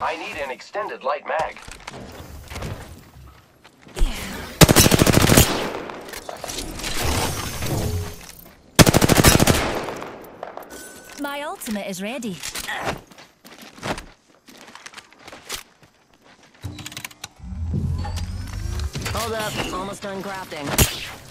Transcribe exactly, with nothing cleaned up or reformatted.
I need an extended light mag. My ultimate is ready. Hold up, almost done crafting.